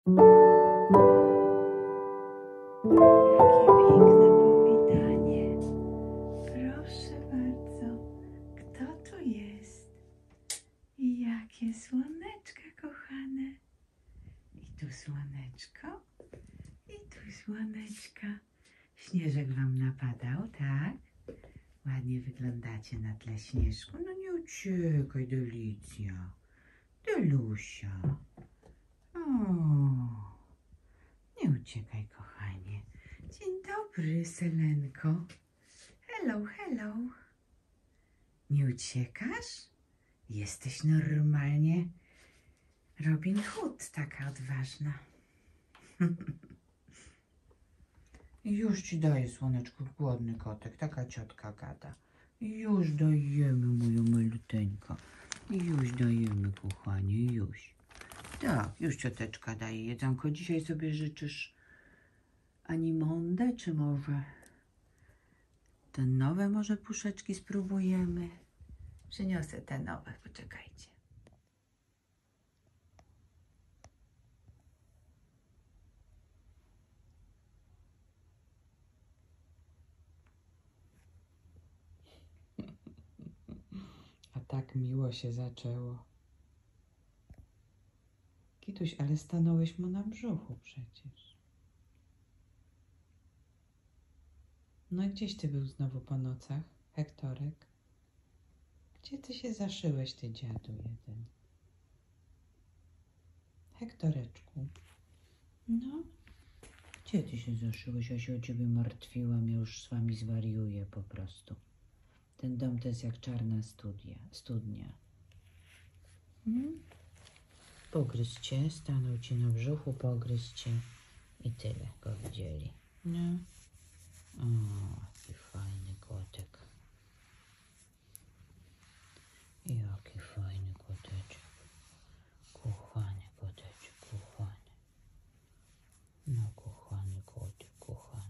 piękne powitanie. Proszę bardzo, kto tu jest? Jakie słoneczka kochane. I tu słoneczko, i tu słoneczka. Śnieżek wam napadał, tak? Ładnie wyglądacie na tle śnieżku. No nie uciekaj, Delicja. Delusia. O, nie uciekaj, kochanie. Dzień dobry, Selenko. Hello, hello. Nie uciekasz? Jesteś normalnie Robin Hood, taka odważna. Już ci daję, słoneczku, głodny kotek, taka ciotka gada. Już dajemy, moja maluteńka. Już dajemy, kochanie, już. Tak, już cioteczka daje jedzonko. Dzisiaj sobie życzysz Animondę, czy może te nowe może puszeczki spróbujemy? Przyniosę te nowe, poczekajcie. A tak miło się zaczęło. Kituś, ale stanąłeś mu na brzuchu przecież. No i gdzieś ty był znowu po nocach, Hektorek? Gdzie ty się zaszyłeś, ty dziadu jeden? Hektoreczku. No, gdzie ty się zaszyłeś? Ja się o ciebie martwiłam, ja już z wami zwariuję po prostu. Ten dom to jest jak czarna studnia. Pogryź cię, stanął ci na brzuchu, pogryź cię i tyle go widzieli. No. O, jaki fajny kotek. Jaki fajny koteczek. Kochany koteczek, kochany. No, kochany kotek, kochany.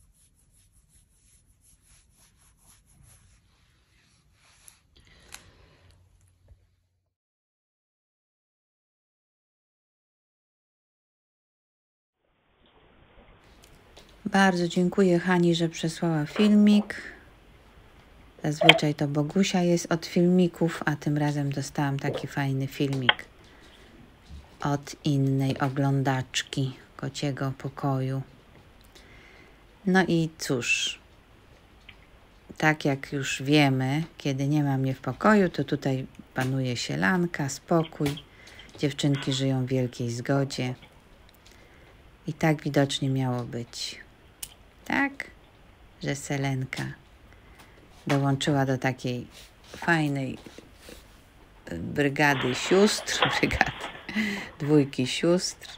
Bardzo dziękuję Hani, że przesłała filmik. Zazwyczaj to Bogusia jest od filmików, a tym razem dostałam taki fajny filmik od innej oglądaczki kociego pokoju. No i cóż, tak jak już wiemy, kiedy nie ma mnie w pokoju, to tutaj panuje sielanka, spokój. Dziewczynki żyją w wielkiej zgodzie. I tak widocznie miało być. Tak, że Selenka dołączyła do takiej fajnej brygady sióstr, dwójki sióstr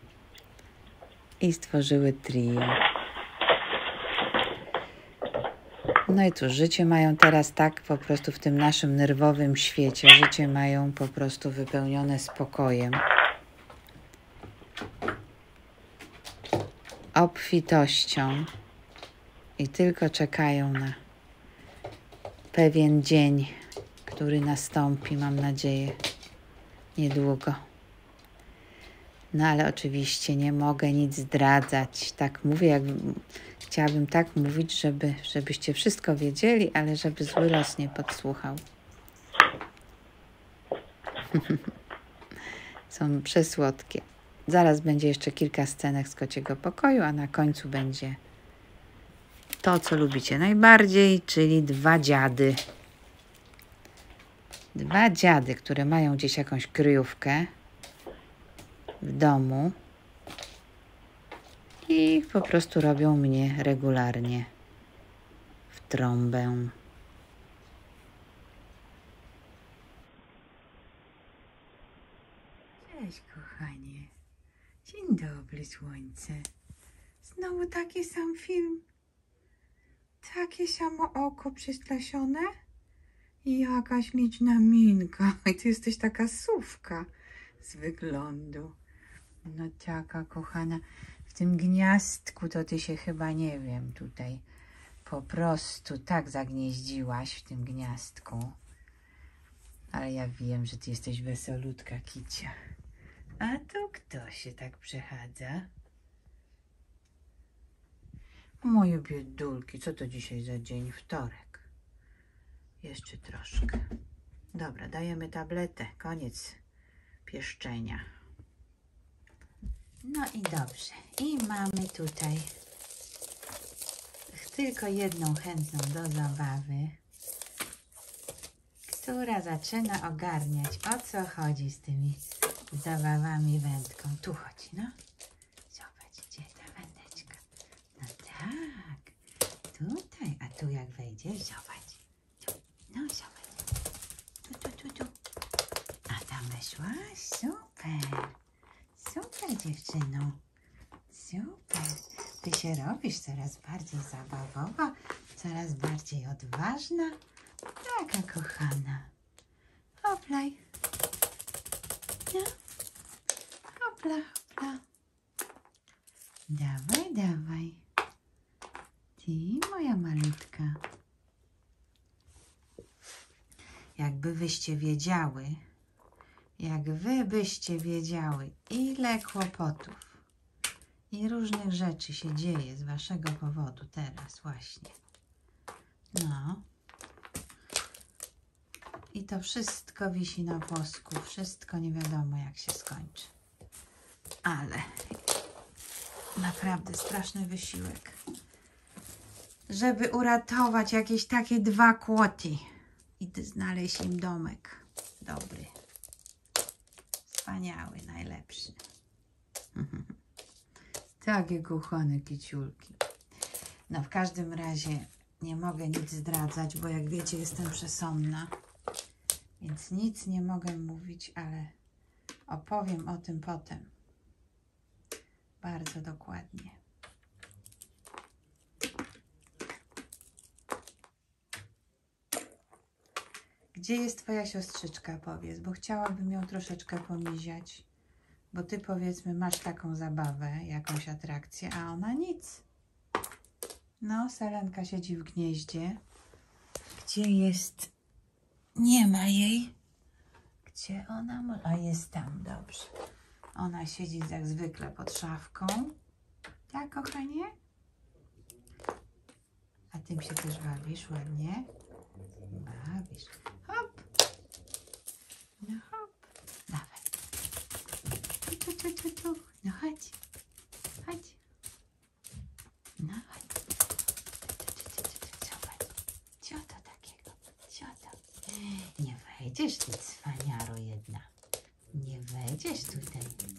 i stworzyły trio. No i cóż, życie mają teraz tak po prostu w tym naszym nerwowym świecie, życie mają po prostu wypełnione spokojem, obfitością i tylko czekają na pewien dzień, który nastąpi, mam nadzieję, niedługo. No ale oczywiście nie mogę nic zdradzać. Tak mówię, jak chciałabym tak mówić, żebyście wszystko wiedzieli, ale żeby zły los nie podsłuchał. Są przesłodkie. Zaraz będzie jeszcze kilka scenek z kociego pokoju, a na końcu będzie to, co lubicie najbardziej, czyli dwa dziady. Dwa dziady, które mają gdzieś jakąś kryjówkę w domu i po prostu robią mnie regularnie w trąbę. Cześć, kochanie. Dzień dobry, słońce. Znowu taki sam film. Takie samo oko przestraszone i jakaś liczna minka. I ty jesteś taka sówka z wyglądu. No taka kochana, w tym gniazdku to ty się chyba, nie wiem, tutaj po prostu tak zagnieździłaś w tym gniazdku. Ale ja wiem, że ty jesteś wesolutka, Kicia. A tu kto się tak przechadza? Moje biedulki, co to dzisiaj za dzień? Wtorek. Jeszcze troszkę. Dobra, dajemy tabletę. Koniec pieszczenia. No i dobrze. I mamy tutaj tylko jedną chętną do zabawy, która zaczyna ogarniać, o co chodzi z tymi zabawami wędką. Tu chodzi, no. Zobacz, gdzie ta wędeczka. No tak, tutaj, a tu jak wejdziesz, zobacz. Tu. No zobacz. Tu. A tam weszłaś? Super. Super, dziewczyno. Super. Ty się robisz coraz bardziej zabawowa, coraz bardziej odważna. Taka kochana. Hoplaj. No. Hopla, hopla. Dawaj, dawaj. Ty, moja malutka. Jakby wyście wiedziały, jak wy byście wiedziały, ile kłopotów i różnych rzeczy się dzieje z waszego powodu teraz właśnie. No. I to wszystko wisi na włosku, wszystko nie wiadomo jak się skończy. Ale naprawdę straszny wysiłek, żeby uratować jakieś takie 2 kłoty i znaleźć im domek dobry. Wspaniały, najlepszy. Takie kochane kiciulki. No w każdym razie nie mogę nic zdradzać, bo jak wiecie jestem przesądna. Więc nic nie mogę mówić, ale opowiem o tym potem. Bardzo dokładnie. Gdzie jest twoja siostrzyczka, powiedz, bo chciałabym ją troszeczkę pomiziać. Bo ty, powiedzmy, masz taką zabawę, jakąś atrakcję, a ona nic. No, Selenka siedzi w gnieździe. Gdzie jest? Nie ma jej. Gdzie ona może? A jest tam, dobrze. Ona siedzi jak zwykle pod szafką. Tak, kochanie? A tym się też bawisz ładnie? Bawisz. Hop. No hop. Dawaj. Tu. No chodź. Chodź. No chodź. Zobacz. Co to takiego? Co to? Nie wejdziesz, ty cwaniaro jedna. Nie wejdziesz tutaj.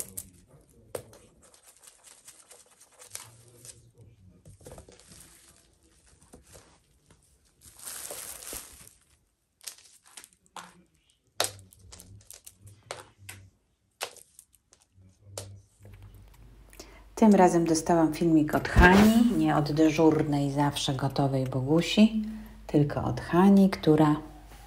Tym razem dostałam filmik od Hani, nie od dyżurnej, zawsze gotowej Bogusi, tylko od Hani, która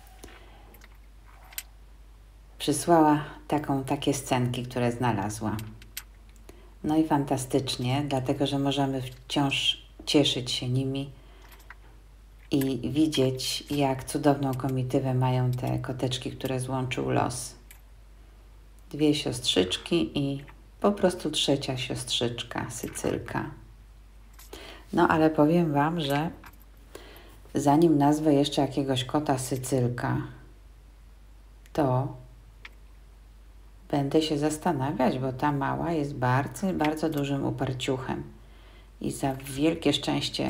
przysłała takie scenki, które znalazła. No i fantastycznie, dlatego że możemy wciąż cieszyć się nimi i widzieć, jak cudowną komitywę mają te koteczki, które złączył los. 2 siostrzyczki i po prostu 3. siostrzyczka, Sycylka. No ale powiem wam, że zanim nazwę jeszcze jakiegoś kota Sycylka, to będę się zastanawiać, bo ta mała jest bardzo, bardzo dużym uparciuchem. I za wielkie szczęście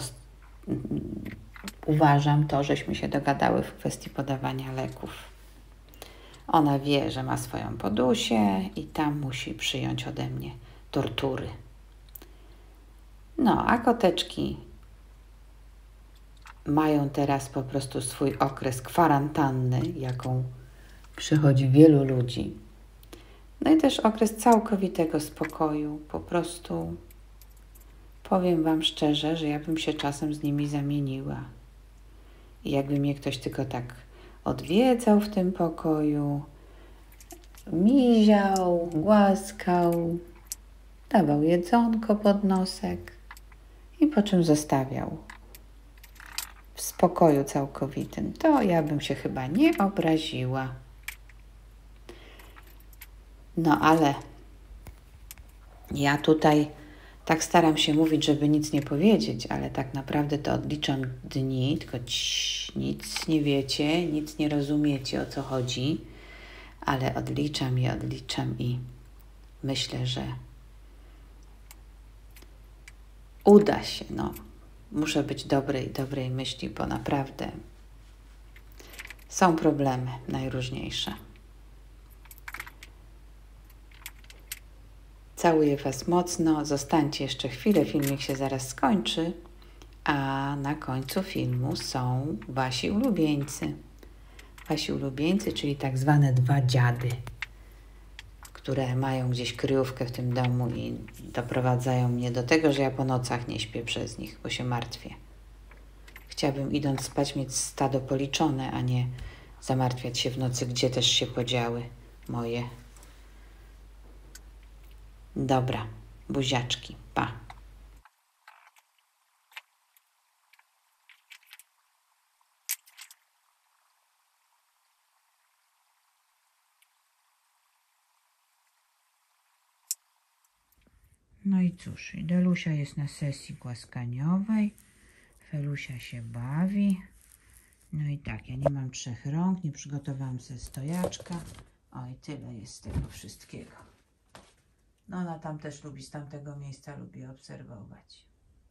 uważam to, żeśmy się dogadały w kwestii podawania leków. Ona wie, że ma swoją podusię i tam musi przyjąć ode mnie tortury. No, a koteczki mają teraz po prostu swój okres kwarantanny, jaką przychodzi wielu ludzi. No i też okres całkowitego spokoju. Po prostu powiem wam szczerze, że ja bym się czasem z nimi zamieniła. I jakby mnie ktoś tylko tak odwiedzał w tym pokoju, miział, głaskał, dawał jedzonko pod nosek i po czym zostawiał w spokoju całkowitym, to ja bym się chyba nie obraziła. No ale ja tutaj tak staram się mówić, żeby nic nie powiedzieć, ale tak naprawdę to odliczam dni, tylko nic nie wiecie, nic nie rozumiecie, o co chodzi, ale odliczam i myślę, że uda się. No, muszę być dobrej myśli, bo naprawdę są problemy najróżniejsze. Całuję Was mocno, zostańcie jeszcze chwilę, filmik się zaraz skończy, a na końcu filmu są Wasi ulubieńcy. Wasi ulubieńcy, czyli tak zwane dwa dziady, które mają gdzieś kryjówkę w tym domu i doprowadzają mnie do tego, że ja po nocach nie śpię przez nich, bo się martwię. Chciałabym idąc spać mieć stado policzone, a nie zamartwiać się w nocy, gdzie też się podziały moje. Dobra, buziaczki, pa. No i cóż, Delusia jest na sesji głaskaniowej, Felusia się bawi. No i tak, ja nie mam 3 rąk, nie przygotowałam sobie stojaczka. O i tyle jest z tego wszystkiego. No ona tam też lubi, z tamtego miejsca lubi obserwować.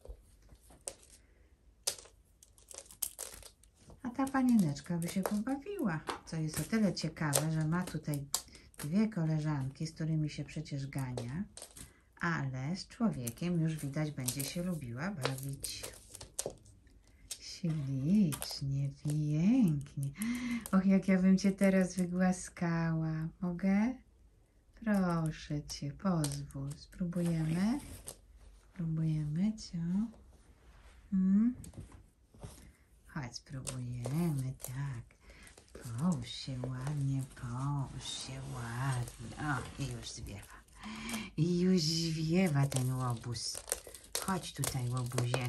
A ta panieneczka by się pobawiła, co jest o tyle ciekawe, że ma tutaj 2 koleżanki, z którymi się przecież gania, ale z człowiekiem już widać będzie się lubiła bawić. Ślicznie, pięknie. Och, jak ja bym Cię teraz wygłaskała. Mogę? Proszę Cię, pozwól. Spróbujemy? Spróbujemy, co? Chodź, spróbujemy, tak. Połóż się ładnie, połóż się ładnie. O, i już zwiewa. I już zwiewa ten łobuz. Chodź tutaj, łobuzie.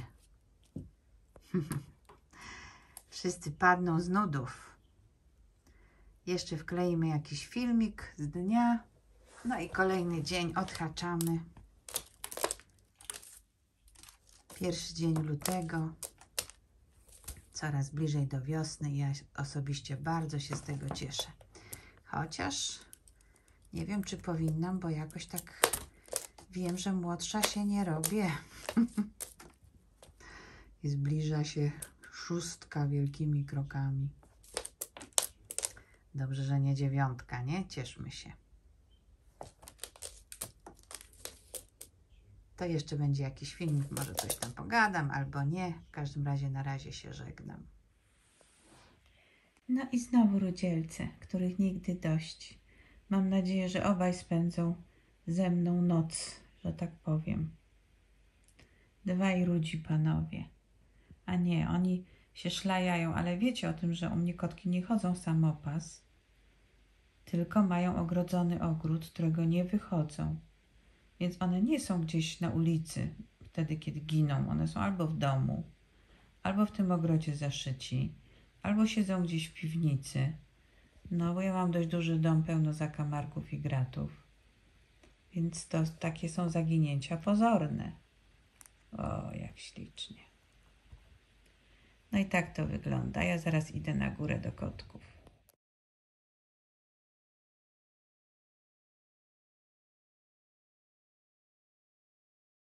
Wszyscy padną z nudów. Jeszcze wkleimy jakiś filmik z dnia. No i kolejny dzień odhaczamy. 1 dzień lutego. Coraz bliżej do wiosny i ja osobiście bardzo się z tego cieszę. Chociaż nie wiem, czy powinnam, bo jakoś tak wiem, że młodsza się nie robię. I zbliża się 6 wielkimi krokami. Dobrze, że nie 9, nie? Cieszmy się. To jeszcze będzie jakiś filmik, może coś tam pogadam, albo nie. W każdym razie na razie się żegnam. No i znowu rudzielce, których nigdy dość. Mam nadzieję, że obaj spędzą ze mną noc, że tak powiem. 2 rudzi panowie. A nie, oni się szlajają, ale wiecie o tym, że u mnie kotki nie chodzą samopas, tylko mają ogrodzony ogród, z którego nie wychodzą. Więc one nie są gdzieś na ulicy wtedy, kiedy giną. One są albo w domu, albo w tym ogrodzie zaszyci, albo siedzą gdzieś w piwnicy. No, bo ja mam dość duży dom, pełno zakamarków i gratów. Więc to takie są zaginięcia pozorne. O, jak ślicznie. No i tak to wygląda. Ja zaraz idę na górę do kotków.